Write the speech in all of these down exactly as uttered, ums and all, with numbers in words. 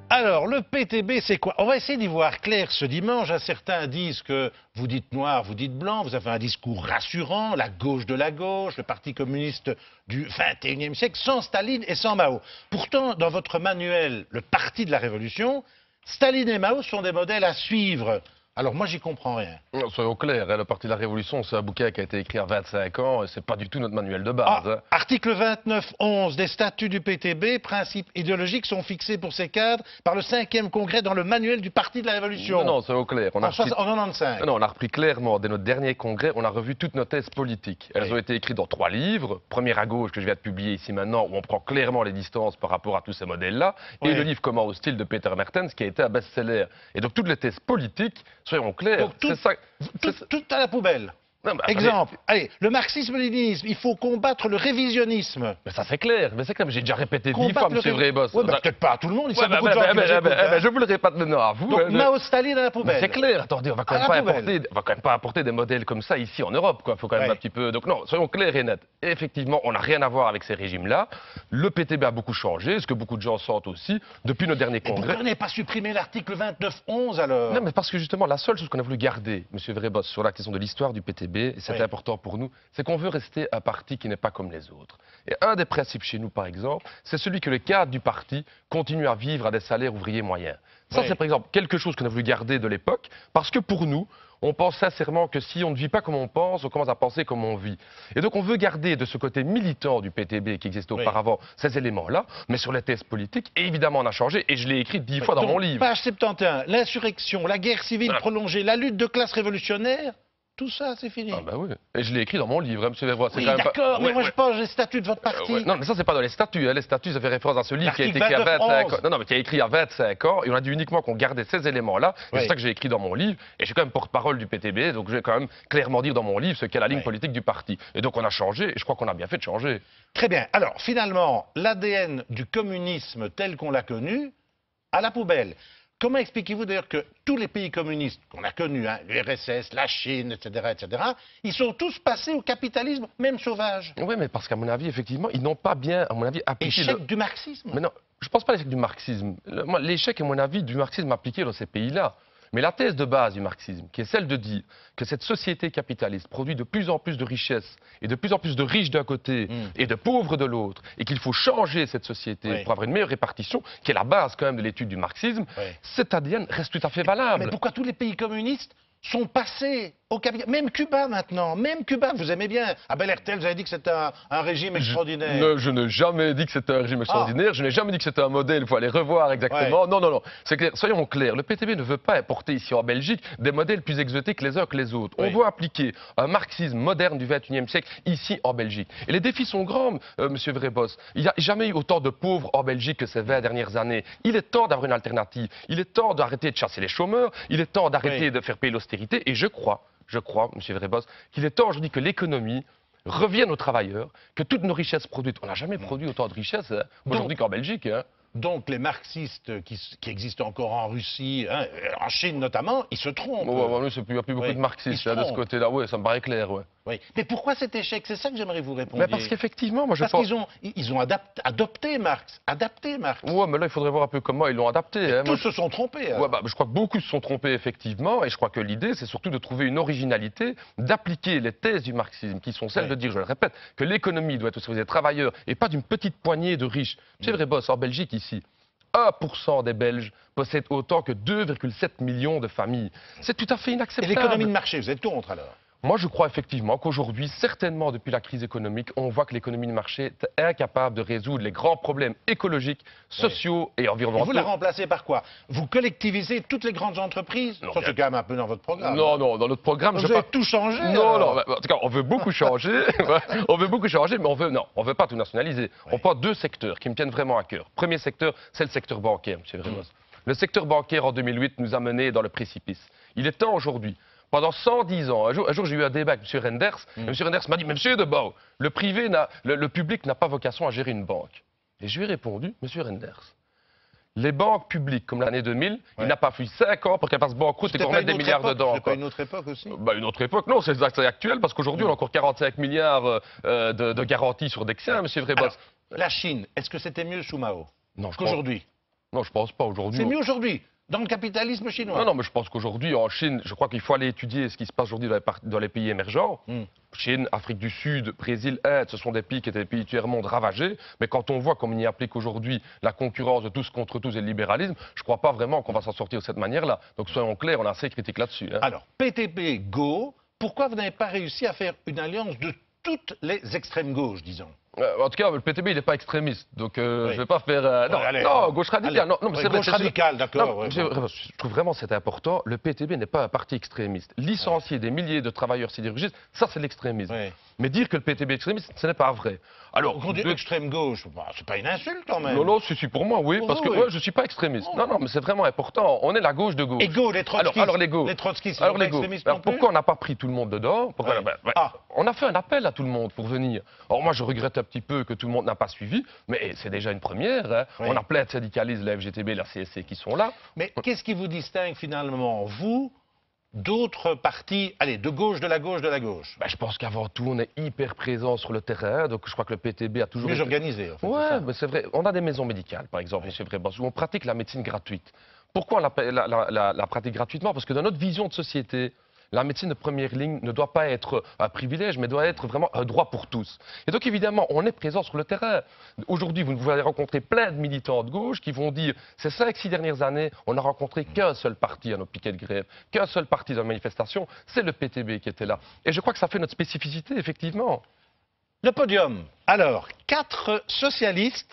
Alors, le P T B, c'est quoi? On va essayer d'y voir clair ce dimanche. Certains disent que vous dites noir, vous dites blanc, vous avez un discours rassurant, la gauche de la gauche, le Parti communiste du vingt et unième siècle, sans Staline et sans Mao. Pourtant, dans votre manuel, le Parti de la Révolution, Staline et Mao sont des modèles à suivre. Alors moi, j'y comprends rien. Non, soyons clairs, hein, le Parti de la Révolution, c'est un bouquin qui a été écrit à vingt-cinq ans, et c'est pas du tout notre manuel de base. Ah, hein. Article vingt-neuf onze des statuts du P T B, principes idéologiques sont fixés pour ces cadres par le cinquième congrès dans le manuel du Parti de la Révolution. Non, non, soyons clairs. On a en, repris... en quatre-vingt-quinze. Non, on a repris clairement, dès notre dernier congrès, on a revu toutes nos thèses politiques. Elles oui. ont été écrites dans trois livres. Premier à gauche, que je viens de publier ici maintenant, où on prend clairement les distances par rapport à tous ces modèles-là. Oui. Et le livre Comment au style de Peter Mertens, qui a été un best-seller. Et donc toutes les thèses politiques, soyons clairs, Donc, tout, c'est ça... tout, tout à la poubelle. Non, bah, Exemple, allez, le marxisme-léninisme, il faut combattre le révisionnisme. Mais ça c'est clair, mais c'est clair, j'ai déjà répété dix Combattre fois, monsieur ré... Vrébos. Ouais, bah, peut-être pas à tout le monde, il y ouais, a bah, beaucoup bah, de gens bah, qui bah, nous bah, écoutent, bah, hein. bah, je vous le répète maintenant à vous. Donc, euh, Mao Staline à la poubelle. C'est clair, attendez, on va quand même À pas la poubelle. apporter, on va quand même pas apporter des modèles comme ça ici en Europe, quoi. Faut quand même Ouais. un petit peu. Donc non, soyons clairs et nets. Et effectivement, on n'a rien à voir avec ces régimes-là. Le P T B a beaucoup changé, ce que beaucoup de gens sentent aussi depuis nos derniers Et pourquoi congrès. on n'avez pas supprimé l'article vingt-neuf onze alors? Non, mais parce que justement, la seule chose qu'on a voulu garder, monsieur Vrébos, sur la question de l'histoire du P T B, et c'est Oui. important pour nous, c'est qu'on veut rester un parti qui n'est pas comme les autres. Et un des principes chez nous, par exemple, c'est celui que les cadres du parti continuent à vivre à des salaires ouvriers moyens. Ça, Oui. c'est par exemple quelque chose qu'on a voulu garder de l'époque, parce que pour nous, on pense sincèrement que si on ne vit pas comme on pense, on commence à penser comme on vit. Et donc on veut garder de ce côté militant du P T B qui existait Oui. auparavant ces éléments-là, mais sur les thèses politiques, évidemment on a changé, et je l'ai écrit dix fois dans Donc, mon livre. Page soixante et onze, l'insurrection, la guerre civile Voilà. prolongée, la lutte de classe révolutionnaire, tout ça, c'est fini. Ah bah oui, et je l'ai écrit dans mon livre, hein, monsieur Vrébos. Oui, quand même pas- d'accord, mais Ouais, moi ouais. je pense les statuts de votre Euh, parti. ouais. Non, mais ça, c'est pas dans les statuts. Hein. Les statuts, ça fait référence à ce livre qui a été écrit à L'article vingt-cinq vingt-neuf ans. Non, non, mais qui a écrit à vingt-cinq ans. Et on a dit uniquement qu'on gardait ces éléments-là. Et Oui. c'est ça que j'ai écrit dans mon livre. Et je suis quand même porte-parole du P T B. Donc je vais quand même clairement dire dans mon livre ce qu'est la ligne Oui. politique du parti. Et donc on a changé. Et je crois qu'on a bien fait de changer. Très bien. Alors, finalement, l'A D N du communisme tel qu'on l'a connu, à la poubelle. Comment expliquez-vous d'ailleurs que tous les pays communistes qu'on a connus, hein, l'U R S S, la Chine, et cetera, et cetera, ils sont tous passés au capitalisme, même sauvage? Oui, mais parce qu'à mon avis, effectivement, ils n'ont pas bien, à mon avis, appliqué Échec le... du marxisme. Mais non, je ne pense pas à l'échec du marxisme. Le- moi, l'échec, à mon avis, du marxisme appliqué dans ces pays-là. Mais la thèse de base du marxisme, qui est celle de dire que cette société capitaliste produit de plus en plus de richesses et de plus en plus de riches d'un côté Mm. et de pauvres de l'autre, et qu'il faut changer cette société Oui. pour avoir une meilleure répartition, qui est la base quand même de l'étude du marxisme, Oui. cet A D N reste tout à fait Mais valable. pourquoi tous les pays communistes sont passés au capitalisme? Même Cuba maintenant, même Cuba, vous aimez bien. À Bel-Hertel, vous avez dit que c'était un, un régime extraordinaire. Ne- je n'ai jamais dit que c'était un régime extraordinaire, je n'ai jamais dit que c'était un modèle, il faut aller revoir exactement. Ouais. Non, non, non, c'est clair, soyons clairs, le P T B ne veut pas importer ici en Belgique des modèles plus exotiques les uns que les autres. Oui. On doit appliquer un marxisme moderne du vingt et unième siècle ici en Belgique. Et les défis sont grands, euh, monsieur Vrébos. Il n'y a jamais eu autant de pauvres en Belgique que ces vingt dernières années. Il est temps d'avoir une alternative. Il est temps d'arrêter de chasser les chômeurs. Il est temps d'arrêter Oui. de faire payer l'austérité. Et je crois, je crois, monsieur Vrébos, qu'il est temps aujourd'hui que l'économie revienne aux travailleurs, que toutes nos richesses produites. On n'a jamais produit autant de richesses hein, aujourd'hui qu'en Belgique. Hein. Donc les marxistes qui, s- qui existent encore en Russie, hein, en Chine notamment, ils se trompent. Ouais, ouais, nous, c'est plus- il n'y a plus beaucoup Oui. de Ils marxistes se là, de ce trompent. côté-là. Oui, ça me paraît clair. Ouais. Oui. Mais pourquoi cet échec? C'est ça que j'aimerais vous répondre. Mais parce qu'effectivement, moi je Parce pense. qu'ils ont, ils ils ont adapt- adopté Marx. Adapté Marx. Ouais, mais là, il faudrait voir un peu comment ils l'ont adapté. Hein. Tous Moi, se sont trompés. hein. Ouais, bah, je crois que beaucoup se sont trompés effectivement, et je crois que l'idée, c'est surtout de trouver une originalité, d'appliquer les thèses du marxisme, qui sont celles Oui. de dire, je le répète, que l'économie doit être au service des travailleurs et pas d'une petite poignée de riches. C'est vrai, boss, en Belgique ici, un pour cent des Belges possèdent autant que deux virgule sept millions de familles. C'est tout à fait Et inacceptable. l'économie de marché, vous êtes contre alors? Moi, je crois effectivement qu'aujourd'hui, certainement depuis la crise économique, on voit que l'économie de marché est incapable de résoudre les grands problèmes écologiques, sociaux et Et environnementaux. vous la remplacez par quoi? Vous collectivisez toutes les grandes entreprises? Non, Ça, bien- c'est quand même un peu dans votre programme. Non, non, dans notre programme, Donc je vous avez pas- tout changé? Non, alors. non, en tout cas, on veut beaucoup changer. on veut beaucoup changer, mais on veut, non, on veut pas tout nationaliser. Ouais. On prend deux secteurs qui me tiennent vraiment à cœur. Premier secteur, c'est le secteur bancaire, M. Vrébos. Mm. Le secteur bancaire, en deux mille huit, nous a menés dans le précipice. Il est temps aujourd'hui. Pendant cent dix ans, un jour, un jour j'ai eu un débat avec M. Renders. Mm. Et M. Renders m'a dit, mais M. Debao, le privé, n'a, le, le public n'a pas vocation à gérer une banque. Et je lui ai répondu, M. Renders, les banques publiques, comme l'année deux mille, Ouais. il n'a pas fallu cinq ans pour qu'elles fassent banqueroute et C'était qu'on pas remette une des autre milliards époque, dedans. c'était quoi. pas une autre époque aussi? Bah, une autre époque, non, c'est c'est actuel, parce qu'aujourd'hui, on a encore quarante-cinq milliards euh, de, de garanties sur Dexia, M. Vrébos. Alors, la Chine, est-ce que c'était mieux sous Mao Non, je pense- qu'aujourd'hui? Non, je pense pas aujourd'hui. C'est mieux aujourd'hui, dans le capitalisme chinois. Non, non, mais je pense qu'aujourd'hui, en Chine, je crois qu'il faut aller étudier ce qui se passe aujourd'hui dans, dans les pays émergents. Mm. Chine, Afrique du Sud, Brésil, Inde, ce sont des pays qui étaient des pays tiers-monde ravagés. Mais quand on voit comme on y applique aujourd'hui la concurrence de tous contre tous et le libéralisme, je ne crois pas vraiment qu'on va s'en sortir de cette manière-là. Donc soyons clairs, on a assez de critiques là-dessus. Hein. Alors, P T P, Go, pourquoi vous n'avez pas réussi à faire une alliance de toutes les extrêmes gauches, disons? Euh, en tout cas, le P T B, il n'est pas extrémiste, donc euh, oui. je ne vais pas faire... Euh, non, ouais, allez, non, gauche radicale, non, non, mais oui, c'est vrai... Gauche radicale, d'accord. Ouais, je, bon. je trouve vraiment que c'est important, le P T B n'est pas un parti extrémiste. Licencier ouais. des milliers de travailleurs sidérurgistes, ça c'est l'extrémisme. Ouais. Mais dire que le P T B est extrémiste, ce n'est pas vrai. Alors, quand on dit de... extrême gauche, c'est pas une insulte quand même. Non, non, c'est pour moi, oui, pour parce vous, que oui. ouais, je ne suis pas extrémiste. Oh. Non, non, mais c'est vraiment important, on est la gauche de gauche. Et Go, les trotskistes, alors, alors les Go, les trotskistes, alors, les extrémistes alors, pourquoi on n'a pas pris tout le monde dedans pourquoi, ouais. ben, ben, ah. On a fait un appel à tout le monde pour venir. Alors moi, je regrette un petit peu que tout le monde n'a pas suivi, mais c'est déjà une première. Hein. Oui. On a plein de syndicalistes, la F G T B, la C S C qui sont là. Mais qu'est-ce qui vous distingue finalement, vous, d'autres partis, allez, de gauche, de la gauche, de la gauche? Ben, je pense qu'avant tout, on est hyper présent sur le terrain, donc je crois que le P T B a toujours... Mieux été... organisé, en fait. Ouais, mais c'est vrai. On a des maisons médicales, par exemple, oui. M. Vrébos, où on pratique la médecine gratuite. Pourquoi on la, la, la, la, la pratique gratuitement? Parce que dans notre vision de société, la médecine de première ligne ne doit pas être un privilège, mais doit être vraiment un droit pour tous. Et donc, évidemment, on est présent sur le terrain. Aujourd'hui, vous allez rencontrer plein de militants de gauche qui vont dire ces cinq, six dernières années, on n'a rencontré qu'un seul parti à nos piquets de grève, qu'un seul parti dans la manifestation, c'est le P T B qui était là. Et je crois que ça fait notre spécificité, effectivement. Le podium. Alors, quatre socialistes.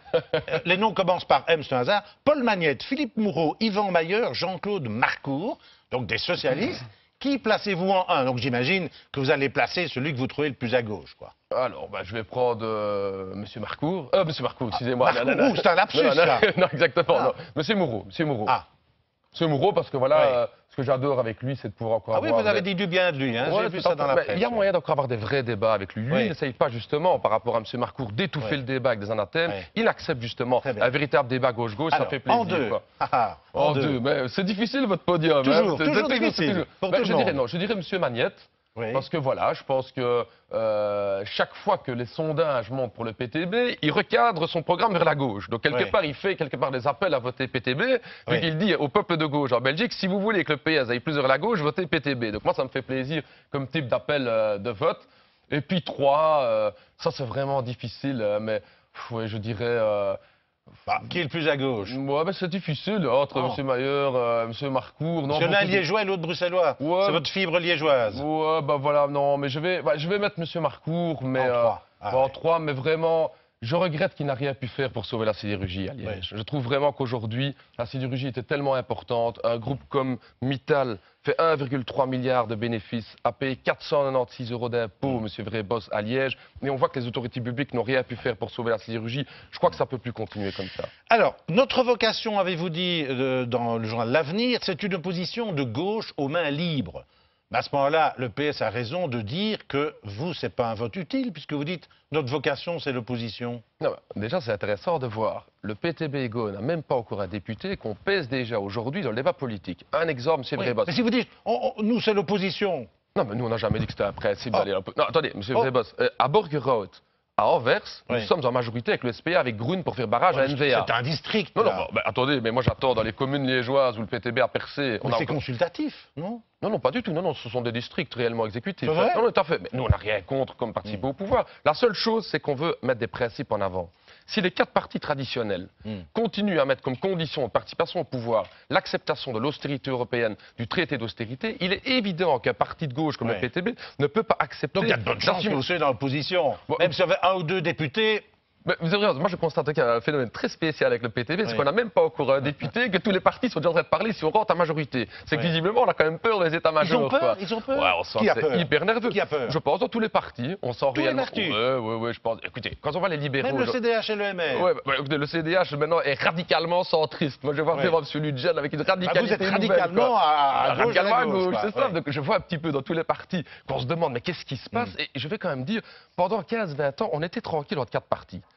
Les noms commencent par M, c'est un hasard. Paul Magnette, Philippe Moureau, Yvan Mayer, Jean-Claude Marcourt, donc des socialistes. Qui placez-vous en un? Donc j'imagine que vous allez placer celui que vous trouvez le plus à gauche, quoi. Alors, bah, je vais prendre euh, Monsieur Marcourt. Euh, Monsieur Marcourt, excusez-moi. Ah, Marcourt, c'est un lapsus, non, non, là. non, exactement. Ah. Non. Monsieur Moreau, Monsieur Moreau. Ah. Monsieur Moreau, parce que voilà, ouais. euh, ce que j'adore avec lui, c'est de pouvoir encore ah avoir... Ah oui, vous avez des... dit du bien de lui, hein, ouais, j'ai vu ça dans la presse. Il y a moyen d'encore avoir des vrais débats avec lui. Lui, ouais. il n'essaye pas justement, par rapport à M. Marcourt, d'étouffer ouais. le débat avec des anathèmes. Ouais. Il accepte justement un véritable débat gauche-gauche, ça fait plaisir. En deux. Quoi. Ah, en, en deux. deux. Mais c'est difficile, votre podium. Toujours, hein. toujours difficile. Pour ben, tout je le dirais monde. non, je dirais M. Magnette. Oui. Parce que voilà, je pense que euh, chaque fois que les sondages montent pour le P T B, il recadre son programme vers la gauche. Donc quelque oui. part, il fait quelque part des appels à voter P T B, oui. il dit au peuple de gauche en Belgique, si vous voulez que le P S aille plus vers la gauche, votez P T B. Donc moi, ça me fait plaisir comme type d'appel euh, de vote. Et puis trois, euh, ça c'est vraiment difficile, euh, mais pff, ouais, je dirais... Euh, Bah, qui est le plus à gauche? Ouais, ben c'est difficile entre oh. M. Mayer, euh, M. Marcourt. Parce qu'il y en a un liégeois et l'autre bruxellois. Ouais. C'est votre fibre liégeoise. Ouais, bah voilà, non, mais je vais, bah, je vais mettre M. Marcourt, mais. En trois. Euh, ah, bah, ouais. En trois, mais vraiment. Je regrette qu'il n'a rien pu faire pour sauver la sidérurgie à Liège. Oui. Je trouve vraiment qu'aujourd'hui, la sidérurgie était tellement importante. Un groupe comme Mittal fait un virgule trois milliard de bénéfices, a payé quatre cent quatre-vingt-seize euros d'impôts, mmh. M. Vrébos, à Liège. Et on voit que les autorités publiques n'ont rien pu faire pour sauver la sidérurgie. Je crois que ça ne peut plus continuer comme ça. Alors, notre vocation, avez-vous dit euh, dans le journal L'Avenir, c'est une opposition de gauche aux mains libres. À ce moment-là, le P S a raison de dire que vous, ce n'est pas un vote utile, puisque vous dites notre vocation, c'est l'opposition. Non, déjà, c'est intéressant de voir. Le P T B et Go n'a même pas encore un député qu'on pèse déjà aujourd'hui dans le débat politique. Un exemple, c'est Vrébos. Mais si vous dites, on, on, nous, c'est l'opposition. Non, mais nous, on n'a jamais dit que c'était un principe oh. d'aller à l'opposition. Non, attendez, M. Oh. Vrébos, euh, à Borgerhout, à Anvers, oui. nous sommes en majorité avec le S P A, avec Grune pour faire barrage ouais, à N V A. C'est un district. Non, non, bah, bah, attendez, mais moi j'attends dans les communes liégeoises où le P T B a percé. Mais c'est encore... consultatif, non? Non, non, pas du tout. Non, non, ce sont des districts réellement exécutifs. Non, non, tout à fait. Mais nous, on n'a rien contre comme participer mmh. au pouvoir. La seule chose, c'est qu'on veut mettre des principes en avant. Si les quatre partis traditionnels mmh. continuent à mettre comme condition de participation au pouvoir l'acceptation de l'austérité européenne, du traité d'austérité, il est évident qu'un parti de gauche comme ouais. le P T B ne peut pas accepter... Donc il y a de bonnes chances que vous soyez dans l'opposition. Bon, même si on avait un ou deux députés... Mais vous avez raison, moi je constate qu'il y a un phénomène très spécial avec le P T B, oui. c'est qu'on n'a même pas encore un député, que tous les partis sont déjà en train de parler si on rentre à majorité. C'est que oui. visiblement on a quand même peur des états-majors. Ils ont peur, quoi. Ils ont peur. Ouais, on sent Qui a peur hyper nerveux. Qui a peur? Je pense dans tous les partis, on sent réellement. Oui, oui, oui, je pense. Écoutez, quand on voit les libéraux. Même le C D H et le M R. Ouais, bah, écoutez, le C D H maintenant est radicalement centriste. Moi je vois vraiment M. Ludgen avec une radicalité. Bah, vous êtes radicalement nouvelle, à, à, radicalement à gauche. C'est ça. Donc je vois un petit peu dans tous les partis qu'on se demande mais qu'est-ce qui se passe? Et je vais quand même dire, pendant quinze vingt ans, on était tranquille entre quatre partis.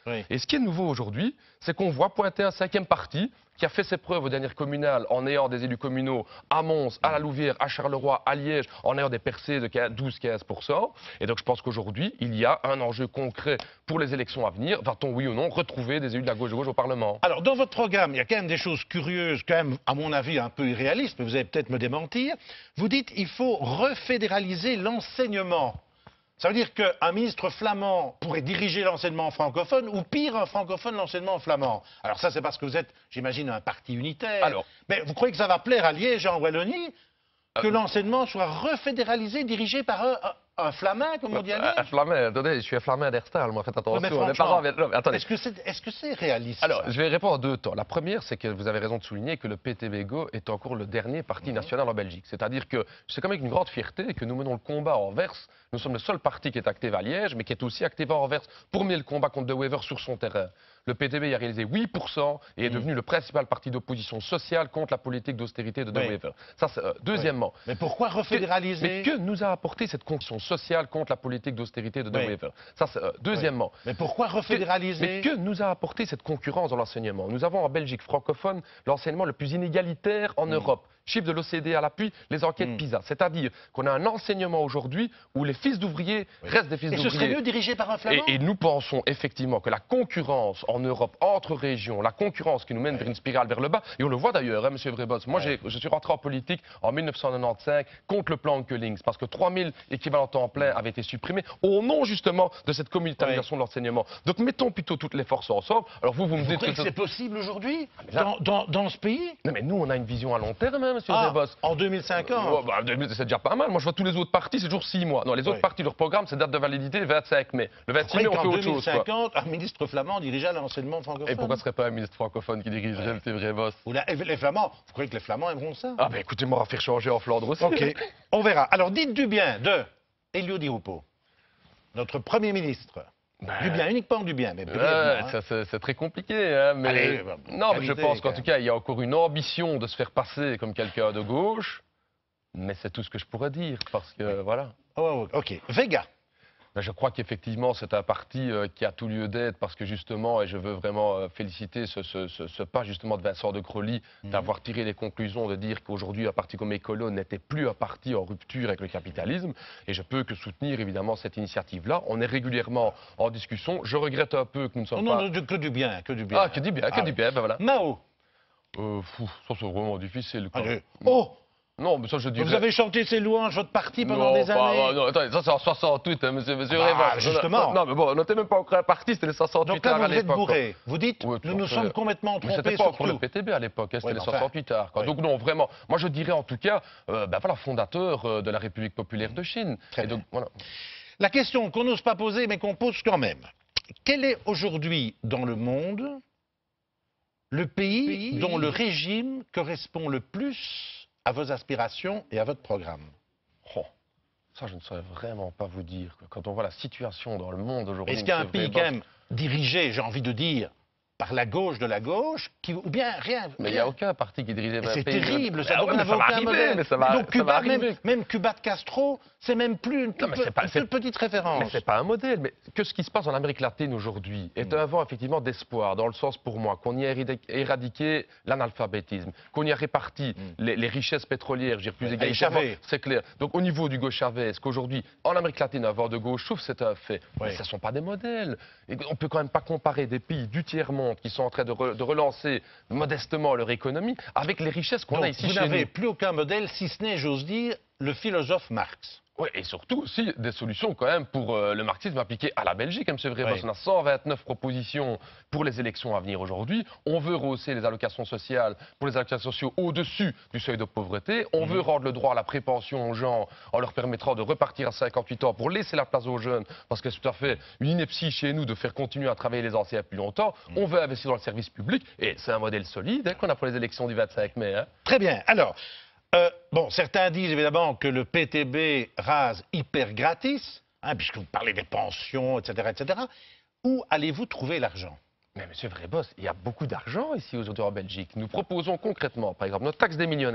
Oui. Et ce qui est nouveau aujourd'hui, c'est qu'on voit pointer un cinquième parti qui a fait ses preuves aux dernières communales en ayant des élus communaux à Mons, à la Louvière, à Charleroi, à Liège, en ayant des percées de douze à quinze pour cent. Et donc je pense qu'aujourd'hui, il y a un enjeu concret pour les élections à venir. Va-t-on, oui ou non, retrouver des élus de la gauche-gauche au Parlement? Alors, dans votre programme, il y a quand même des choses curieuses, quand même, à mon avis, un peu irréalistes, mais vous allez peut-être me démentir. Vous dites qu'il faut refédéraliser l'enseignement. Ça veut dire qu'un ministre flamand pourrait diriger l'enseignement francophone, ou pire, un francophone l'enseignement flamand. Alors ça, c'est parce que vous êtes, j'imagine, un parti unitaire. Alors, mais vous croyez que ça va plaire à Liège, en Wallonie, que euh, l'enseignement soit refédéralisé, dirigé par un, un, un flamand, comme on dit à Liège? Un flamand, attendez, je suis un flamand d'Herstal, moi, faites attention. Ouais, mais Mes parents, mais, non, mais attendez. Est-ce que c'est est -ce c'est réaliste? Alors, ça je vais répondre en deux temps. La première, c'est que vous avez raison de souligner que le P T B Go est encore le dernier parti national en Belgique. C'est-à-dire que c'est quand même avec une grande fierté que nous menons le combat à Anvers. Nous sommes le seul parti qui est actif à Liège, mais qui est aussi actif à Anvers pour mener le combat contre De Wever sur son terrain. Le P T B y a réalisé huit pour cent et est devenu le principal parti d'opposition sociale contre la politique d'austérité de De Oui. Wever. Ça, c'est, euh, deuxièmement. Oui. Mais pourquoi refédéraliser? Mais que nous a apporté cette condition sociale contre la politique d'austérité de De Oui. Wever? Ça, c'est, euh, deuxièmement. Oui. Mais pourquoi refédéraliser? Mais que nous a apporté cette concurrence dans l'enseignement? Nous avons en Belgique francophone l'enseignement le plus inégalitaire en Mm. Europe. Chiffre de l'O C D E à l'appui, les enquêtes Mm. PISA. C'est-à-dire qu'on a un enseignement aujourd'hui où les fils d'ouvriers Oui. restent des fils Et ce serait d'ouvriers. mieux dirigé par un flamand? Et, et nous pensons effectivement que la concurrence en Europe entre régions, la concurrence qui nous mène vers une spirale vers le bas, et on le voit d'ailleurs, hein, M. Vrebos, moi Ouais. j'ai- je suis rentré en politique en mille neuf cent quatre-vingt-quinze contre le plan Onkelings, parce que trois mille équivalents temps plein avaient été supprimés au nom justement de cette communautarisation de l'enseignement. Donc mettons plutôt toutes les forces ensemble. Alors vous, vous me Vous dites croyez que que c'est c'est- possible aujourd'hui là- dans, dans, dans ce pays? Non mais nous on a une vision à long terme, hein, M. Ah, Vrebos. en deux mille cinquante. Oh, bah, deux mille, c'est déjà pas mal. Moi, je vois tous les autres partis, c'est toujours six mois. Non, les autres Oui. partis, leur programme, c'est date de validité le vingt-cinq mai. Le Vous vingt-six mai, croyez on fait qu'en autre chose. quoi. deux mille cinquante, un ministre flamand dirigeait l'enseignement francophone? Et pourquoi ce serait pas un ministre francophone qui dirigerait, Ouais. M. Vrebos? Ou la- les Flamands, vous croyez que les Flamands aimeront ça? Ah, ben écoutez-moi, on va faire changer en Flandre aussi. Ok, on verra. Alors dites du bien de Elio Di Rupo, notre Premier ministre. Ben, Du bien, uniquement du bien, mais ouais, brièvement, hein. ça, c'est c'est très compliqué, hein, mais... Allez, bah, non, mais je qualité, pense qu'en quand tout même. cas, il y a encore une ambition de se faire passer comme quelqu'un de gauche, mais c'est tout ce que je pourrais dire, parce que, voilà. Oh, ok, Vega. Ben, je crois qu'effectivement, c'est un parti euh, qui a tout lieu d'être parce que justement, et je veux vraiment euh, féliciter ce, ce- ce- ce pas justement de Vincent de Crolly, Mhm. d'avoir tiré les conclusions, de dire qu'aujourd'hui, un parti comme Écolo n'était plus un parti en rupture avec le capitalisme. Et je peux que soutenir évidemment cette initiative-là. On est régulièrement en discussion. Je regrette un peu que nous ne Oh, sommes non, pas... non, que du bien, que du bien. Ah, que du bien, que Ah, du oui. bien, ben voilà. Mao. Euh, fou, ça, c'est vraiment difficile. quoi. Allez. Oh, Non, mais ça, je dirais... vous avez chanté ses louanges, votre parti, pendant non, des pas- années. non, attendez, ça c'est en soixante-huit, hein, monsieur, monsieur Bah, Vrebos. justement. Non, non, mais bon, on n'était même pas encore un parti, c'était les soixante-huit Donc là, heures à vous êtes l'époque, quoi. bourré. Vous dites, Oui, tout nous à nous fait. sommes complètement Mais trompés c'était pas sur encore le tout. P T B à l'époque, hein, c'était Oui, les mais enfin, soixante-huit heures. quoi. oui. Donc non, vraiment, moi je dirais en tout cas, euh, ben voilà, fondateur euh, de la République populaire de Chine. Très Et donc, bien. voilà. La question qu'on n'ose pas poser, mais qu'on pose quand même. Quel est aujourd'hui, dans le monde, le pays dont le régime correspond le plus à vos aspirations et à votre programme? Oh, ça, je ne saurais vraiment pas vous dire. quoi. Quand on voit la situation dans le monde aujourd'hui... Est-ce qu'il y a un monsieur pays Vrebos, quand même dirigé, j'ai envie de dire, par la gauche de la gauche, qui, ou bien rien? Mais il n'y a rien. aucun parti qui dirigeait Mais un c'est pays... terrible, ça. Ah Donc ouais, on mais n'avait ça va aucun arriver, modèle. mais ça va, Donc ça Cuba, va même, arriver. même Cuba de Castro, c'est même plus une, Non, toute, mais c'est pas- une c'est- toute petite référence. Mais c'est pas un modèle, mais que ce qui se passe en Amérique latine aujourd'hui est un vent effectivement d'espoir, dans le sens pour moi qu'on y a éradi- éradiqué l'analphabétisme, qu'on y a réparti les, les richesses pétrolières, je veux dire plus Ouais, égalitairement, Chavez. c'est clair. Donc au niveau du gauche Chavez, qu'aujourd'hui en Amérique latine un vent de gauche souffle, c'est un fait. Ouais. Mais ce ne sont pas des modèles. Et on peut quand même pas comparer des pays du tiers-monde qui sont en train de, re- de relancer modestement leur économie avec les richesses qu'on Donc a ici vous chez n'avez nous. plus aucun modèle, si ce n'est, j'ose dire, le philosophe Marx. Ouais, et surtout aussi des solutions quand même pour euh, le marxisme appliqué à la Belgique, hein, M. Vrebos. Oui. On a cent vingt-neuf propositions pour les élections à venir aujourd'hui. On veut rehausser les allocations sociales pour les allocations sociales au-dessus du seuil de pauvreté. On Mhm. veut rendre le droit à la prépension aux gens en leur permettant de repartir à cinquante-huit ans pour laisser la place aux jeunes, parce que c'est tout à fait une ineptie chez nous de faire continuer à travailler les anciens plus longtemps. Mhm. On veut investir dans le service public et c'est un modèle solide hein, qu'on a pour les élections du vingt-cinq mai. Hein. Très bien. Alors, euh, bon, certains disent évidemment que le P T B rase hyper gratis, hein, puisque vous parlez des pensions, et cetera, et cetera. Où allez-vous trouver l'argent? Mais M. Vrebos, il y a beaucoup d'argent ici aujourd'hui en Belgique. Nous proposons concrètement, par exemple, notre taxe des millionnaires.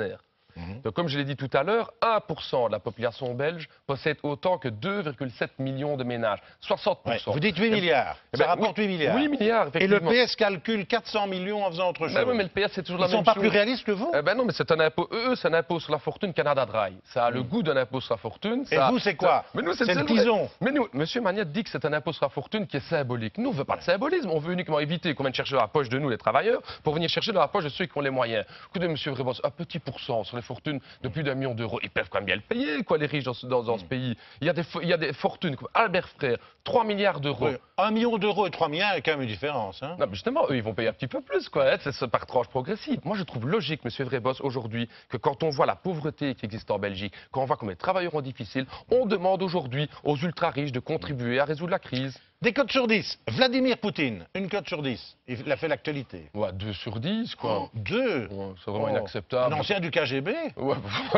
Mmh. Donc, comme je l'ai dit tout à l'heure, un pour cent de la population belge possède autant que deux virgule sept millions de ménages. soixante pour cent. Ouais, vous dites huit milliards. Eh Ça ben, rapporte oui, huit milliards. huit milliards, Et le effectivement. P S calcule quatre cents millions en faisant autre chose. Ben oui, mais le P S, c'est toujours Ils la même chose. Ils ne sont pas plus réalistes que vous? Eh ben non, mais c'est un impôt. Eux, c'est un impôt sur la fortune Canada Dry. Ça a mmh. le goût d'un impôt sur la fortune. Et ça... vous, c'est quoi? Mais nous, c'est le tison. Mais nous, Monsieur Magnette dit que c'est un impôt sur la fortune qui est symbolique. Nous, on ne veut pas de symbolisme. On veut uniquement éviter qu'on vienne chercher dans la poche de nous, les travailleurs, pour venir chercher dans la poche de ceux qui ont les moyens. Écoutez, Monsieur Vrébos, un petit pourcent sur les fortunes de plus d'un million d'euros, ils peuvent quand même bien le payer, quoi, les riches dans ce, dans, dans ce pays. Il y, a des, il y a des fortunes comme Albert Frère, trois milliards d'euros. Oui. un million d'euros et trois milliards, il y a quand même une différence. Hein. Non, mais justement, eux, ils vont payer un petit peu plus, quoi. C'est par tranche progressive. Moi, je trouve logique, Monsieur Vrébos, aujourd'hui, que quand on voit la pauvreté qui existe en Belgique, quand on voit comme les travailleurs ont difficile, on demande aujourd'hui aux ultra-riches de contribuer à résoudre la crise. Des cotes sur dix. Vladimir Poutine, une cote sur dix. Il a fait l'actualité. Ouais, deux sur dix, quoi. Oh, deux ouais, c'est vraiment oh. inacceptable. Un ancien du K G B. Ouais.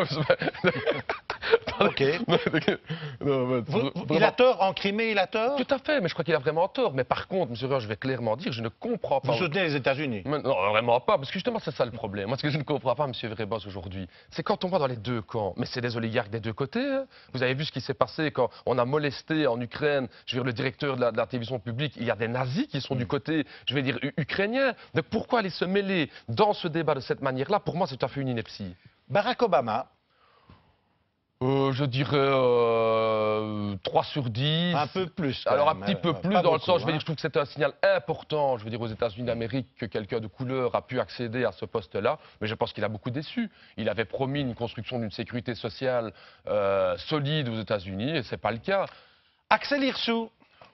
Ok. non, mais, vous, vraiment... Il a tort, en Crimée, il a tort? Tout à fait, mais je crois qu'il a vraiment tort. Mais par contre, monsieur Roche, je vais clairement dire, je ne comprends pas... Vous soutenez les États-Unis? Non, vraiment pas, parce que justement, c'est ça le problème. Moi, ce que je ne comprends pas, monsieur Vrébos, aujourd'hui, c'est quand on voit dans les deux camps, mais c'est des oligarques des deux côtés. Hein. Vous avez vu ce qui s'est passé quand on a molesté en Ukraine, je veux dire, le directeur de la, de la télévision publique. Il y a des nazis qui sont mmh. du côté, je vais dire, ukrainien. Donc pourquoi aller se mêler dans ce débat de cette manière-là? Pour moi, c'est tout à fait une ineptie. Barack Obama. Euh, je dirais euh, trois sur dix. Un peu plus. Alors un même. petit peu euh, plus dans beaucoup, le sens, je veux hein. dire, je trouve que c'est un signal important, je veux dire, aux États-Unis d'Amérique que quelqu'un de couleur a pu accéder à ce poste-là, mais je pense qu'il a beaucoup déçu. Il avait promis une construction d'une sécurité sociale euh, solide aux États-Unis et c'est pas le cas. Axel Hirsou.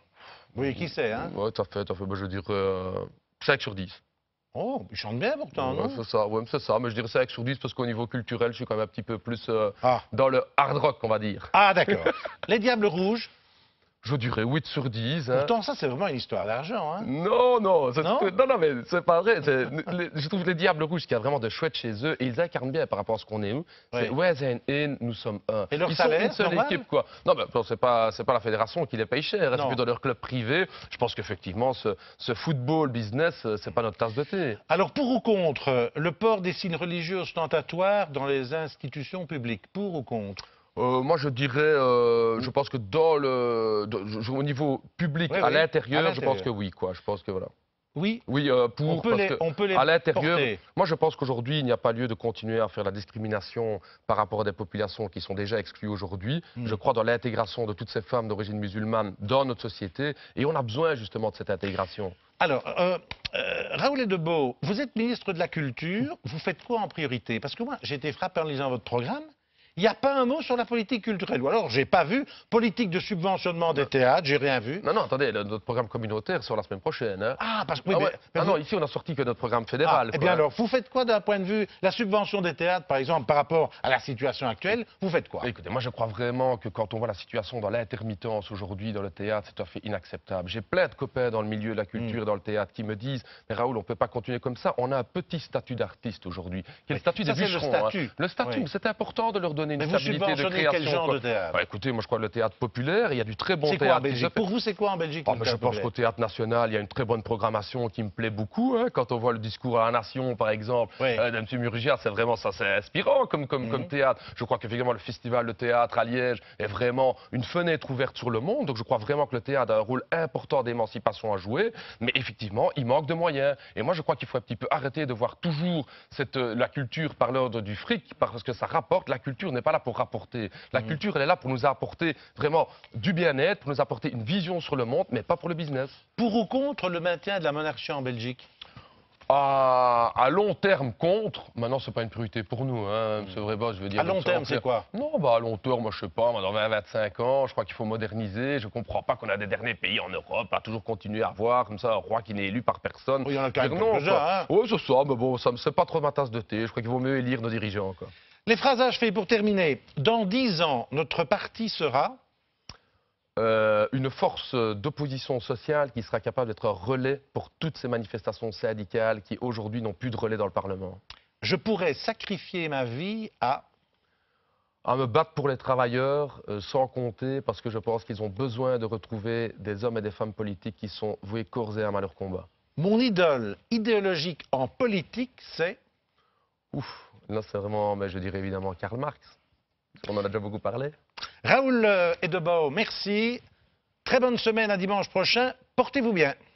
Oui, qui c'est, hein? Ouais, tout à fait, tout à fait. Bah, je dirais euh, cinq sur dix. Oh, il chante bien pourtant, ouais, non? C'est ça, ouais, c'est ça. Mais je dirais cinq sur dix parce qu'au niveau culturel, je suis quand même un petit peu plus euh, ah. dans le hard rock, on va dire. Ah, d'accord. Les Diables Rouges. Je dirais huit sur dix. Hein. Pourtant, ça, c'est vraiment une histoire d'argent. Hein. Non, non, non, non, non, mais c'est pas vrai. Les, je trouve les Diables Rouges, qu'il y a vraiment de chouette chez eux, et ils incarnent bien par rapport à ce qu'on est où. Oui. C'est Wes and In, nous sommes un. Et leur ils salaire, sont une seule normal? équipe, quoi. Non, mais bon, c'est pas, c'est pas la fédération qui les paye cher, c'est plutôt leur club privé. Je pense qu'effectivement, ce, ce football business, c'est pas notre tasse de thé. Alors, pour ou contre le port des signes religieux ostentatoires dans les institutions publiques? Pour ou contre? Euh, moi, je dirais, euh, je pense que dans le, de, je, au niveau public, oui, à oui, l'intérieur, je pense que oui, quoi. Je pense que voilà. Oui. Oui, euh, pour on peut parce les, que on peut les à l'intérieur. porter. Moi, je pense qu'aujourd'hui, il n'y a pas lieu de continuer à faire la discrimination par rapport à des populations qui sont déjà exclues aujourd'hui. Mm. Je crois dans l'intégration de toutes ces femmes d'origine musulmane dans notre société, et on a besoin justement de cette intégration. Alors, euh, euh, Raoul Edebeau, vous êtes ministre de la Culture. Vous faites quoi en priorité? Parce que moi, j'ai été frappé en lisant votre programme. Il n'y a pas un mot sur la politique culturelle. Ou alors, j'ai pas vu politique de subventionnement des théâtres, j'ai rien vu. Non, non, attendez, le, notre programme communautaire sort la semaine prochaine. Hein. Ah, parce que... Oui, ah, mais, ouais. mais ah vous... non, ici, on a sorti que notre programme fédéral. Ah, eh bien alors, vous faites quoi d'un point de vue, la subvention des théâtres, par exemple, par rapport à la situation actuelle, vous faites quoi? Écoutez, moi, je crois vraiment que quand on voit la situation dans l'intermittence aujourd'hui dans le théâtre, c'est tout à fait inacceptable. J'ai plein de copains dans le milieu de la culture et mmh. dans le théâtre qui me disent, mais Raoul, on ne peut pas continuer comme ça. On a un petit statut d'artiste aujourd'hui, qui est le statut ça, des bûcherons. Le statut, hein. Le statut, oui. c'est important de leur donner une mais stabilité de création. Quel genre de théâtre? Bah, écoutez, moi je crois que le théâtre populaire, il y a du très bon théâtre. Quoi en Belgique? Pour vous, c'est quoi en Belgique? Oh, je pense qu'au théâtre national, il y a une très bonne programmation qui me plaît beaucoup. Hein. Quand on voit le discours à la nation, par exemple, oui. euh, de M. Murgia, c'est vraiment ça, c'est inspirant comme, comme, mm-hmm. comme théâtre. Je crois qu'effectivement, le festival de théâtre à Liège est vraiment une fenêtre ouverte sur le monde. Donc je crois vraiment que le théâtre a un rôle important d'émancipation à jouer. Mais effectivement, il manque de moyens. Et moi, je crois qu'il faut un petit peu arrêter de voir toujours cette, euh, la culture par l'ordre du fric, parce que ça rapporte. La culture n'est pas là pour rapporter. La mm-hmm. culture, elle est là pour nous apporter vraiment du bien-être, pour nous apporter une vision sur le monde, mais pas pour le business. Pour ou contre le maintien de la monarchie en Belgique? À, à long terme, contre. Maintenant, c'est pas une priorité pour nous, hein, M. Vrébos, je veux dire. À long terme, c'est quoi? Non, bah à long terme, moi, je sais pas, moi, dans vingt à vingt-cinq ans, je crois qu'il faut moderniser. Je comprends pas qu'on a des derniers pays en Europe à toujours continuer à avoir comme ça un roi qui n'est élu par personne. Oui, il y en a quand même quelques-uns, hein. Oui, c'est ça, mais bon, ça c'est pas trop ma tasse de thé. Je crois qu'il vaut mieux élire nos dirigeants, quoi. Les phrasages faits pour terminer. Dans dix ans, notre parti sera euh, une force d'opposition sociale qui sera capable d'être un relais pour toutes ces manifestations syndicales qui aujourd'hui n'ont plus de relais dans le Parlement. Je pourrais sacrifier ma vie à... à me battre pour les travailleurs, euh, sans compter, parce que je pense qu'ils ont besoin de retrouver des hommes et des femmes politiques qui sont voués corps et âme à leur combat. Mon idole idéologique en politique, c'est... Ouf, là c'est vraiment, mais je dirais évidemment Karl Marx. On en a déjà beaucoup parlé. Raoul Edebao, merci. Très bonne semaine à dimanche prochain. Portez-vous bien.